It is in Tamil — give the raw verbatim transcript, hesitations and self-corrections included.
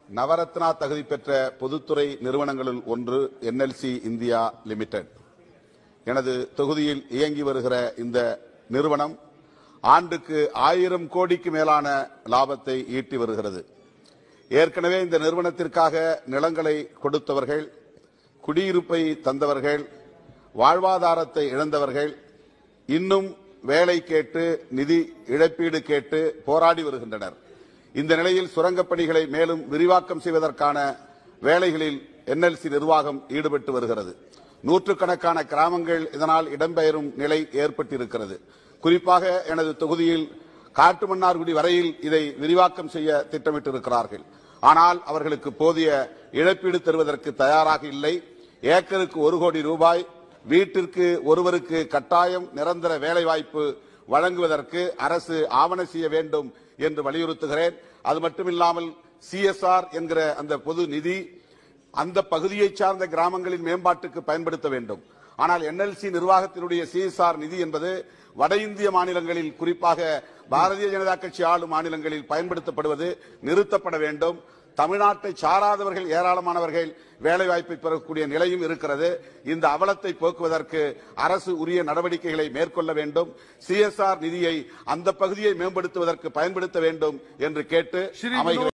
நவரத்னா தகுதி பெற்ற பொதுத்துறை நிறுவனங்களில் ஒன்று என்எல்சி இந்தியா லிமிடெட். எனது தொகுதியில் இயங்கி வருகிற இந்த நிறுவனம் ஆண்டுக்கு ஆயிரம் கோடிக்கு மேலான லாபத்தை ஈட்டி வருகிறது. ஏற்கனவே இந்த நிறுவனத்திற்காக நிலங்களை கொடுத்தவர்கள், குடியிருப்பை தந்தவர்கள், வாழ்வாதாரத்தை இழந்தவர்கள் இன்னும் வேலை கேட்டு நிதி இழப்பீடு கேட்டு போராடி வருகின்றனர். இந்த நிலையில் சுரங்கப் பணிகளை மேலும் விரிவாக்கம் செய்வதற்கான வேலைகளில் என்எல்சி நிர்வாகம் ஈடுபட்டு வருகிறது. நூற்றுக்கணக்கான கிராமங்கள் இதனால் இடம்பெயரும் நிலை ஏற்பட்டிருக்கிறது. குறிப்பாக எனது தொகுதியில் காட்டுமன்னார்குடி வரையில் இதை விரிவாக்கம் செய்ய திட்டமிட்டிருக்கிறார்கள். ஆனால் அவர்களுக்கு போதிய இழப்பீடு தருவதற்கு தயாராக இல்லை. ஏக்கருக்கு ஒரு கோடி ரூபாய், வீட்டிற்கு ஒருவருக்கு கட்டாயம் நிரந்தர வேலைவாய்ப்பு வழங்குவதற்கு அரசு ஆவண செய்ய வேண்டும் என்று வலியுறுத்துகிறேன். அது மட்டுமில்லாமல் சிஎஸ்ஆர் என்கிற அந்த பொது நிதி அந்த பகுதியை சார்ந்த கிராமங்களின் மேம்பாட்டுக்கு பயன்படுத்த வேண்டும். ஆனால் என்எல்சி நிர்வாகத்தினுடைய சிஎஸ்ஆர் நிதி என்பது வட இந்திய மாநிலங்களில், குறிப்பாக பாரதிய ஜனதா கட்சி ஆளும் மாநிலங்களில் பயன்படுத்தப்படுவது நிறுத்தப்பட வேண்டும். தமிழ்நாட்டை சாராதவர்கள் ஏராளமானவர்கள் வேலைவாய்ப்பை பெறக்கூடிய நிலையும் இருக்கிறது. இந்த அவலத்தை போக்குவதற்கு அரசு உரிய நடவடிக்கைகளை மேற்கொள்ள வேண்டும். சிஎஸ்ஆர் நிதியை அந்த பகுதியை மேம்படுத்துவதற்கு பயன்படுத்த வேண்டும் என்று கேட்டு அமைகிறேன்.